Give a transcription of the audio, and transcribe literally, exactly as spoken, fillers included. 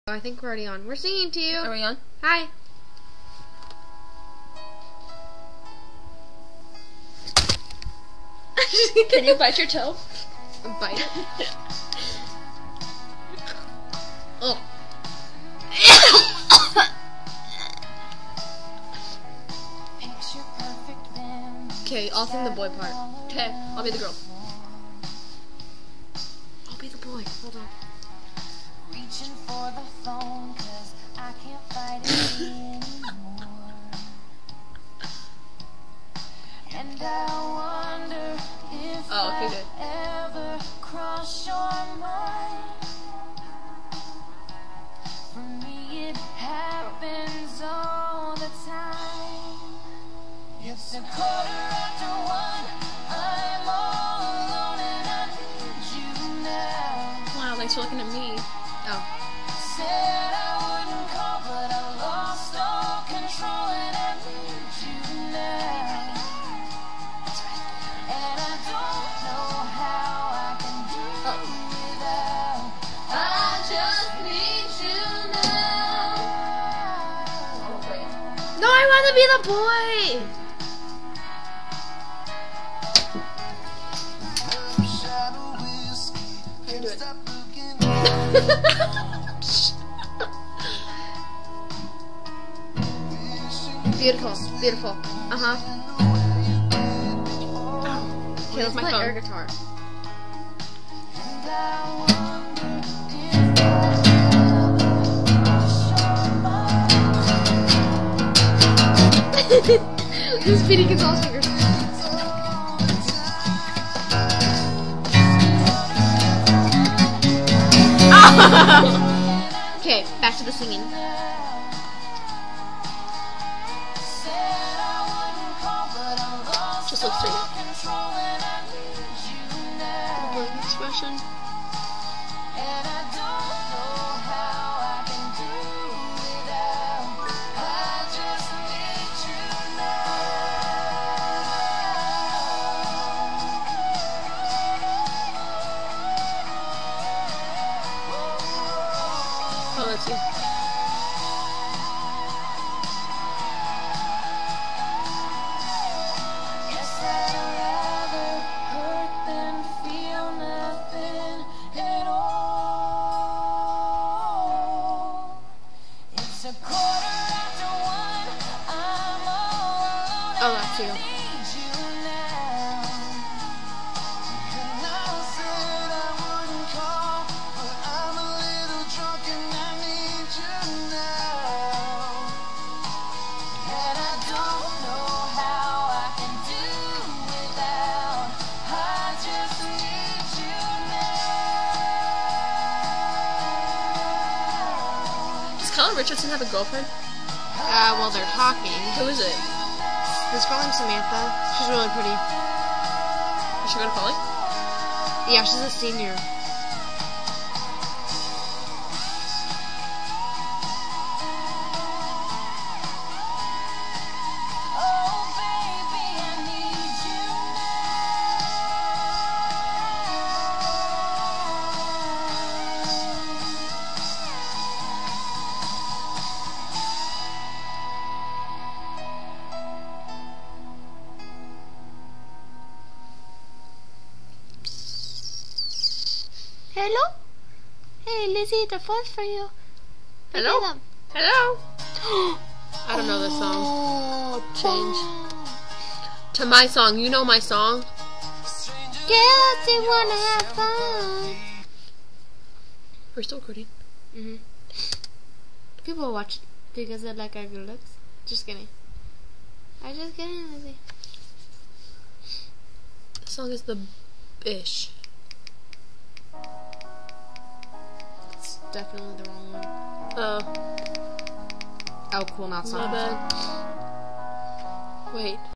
I think we're already on. We're singing to you. Are we on? Hi. Can you bite your toe? Bite it. Oh. Okay, I'll sing the boy part. Okay, I'll be the girl. I'll be the boy. Hold on. Reaching for the phone 'cause I can't fight it anymore. And I wonder if Oh, okay, good. I ever cross your mind. For me it happens all the time. It's a quarter after one. I'm all alone and I need you now. Wow, thanks for looking at me. Oh. Said I wouldn't call, but I lost all control and I need you now. And I don't know how I can do without. I just need you now. No, I want to be the boy. How you do it? Beautiful, beautiful. Uh huh. Okay, let's my play phone. air guitar. And I wonder if I ever cross your mind. Who's beating his all fingers? Okay, back to the singing. Just look straight. Expression. And I don't know how I can do without. I just need you now. Oh, that's you. Guess I'd rather hurt than feel nothing at all. It's a quarter after one. I'm all alone. Oh, that's you. I need you now. And I said I wouldn't call, but I'm a little drunk and I need you now. And I don't know how I can do without. I just need you now. Does Colin Richardson have a girlfriend? Uh, well, they're talking. Who is it? This girl named Samantha. She's really pretty. Is she go to college? Yeah, she's a senior. Oh, baby, I need you Hello? Hey, Lizzie, the phone's for you. Pick Hello? it up. Hello? I don't know this song. Oh, Change. To my song. You know my song? Girls, they wanna have fun. We're still recording. Mm-hmm. People watch because they like our good looks. Just kidding. I'm just kidding, Lizzie. The song is The Bish. It's definitely the wrong one. Oh, Oh, cool, not my song. bad. Wait.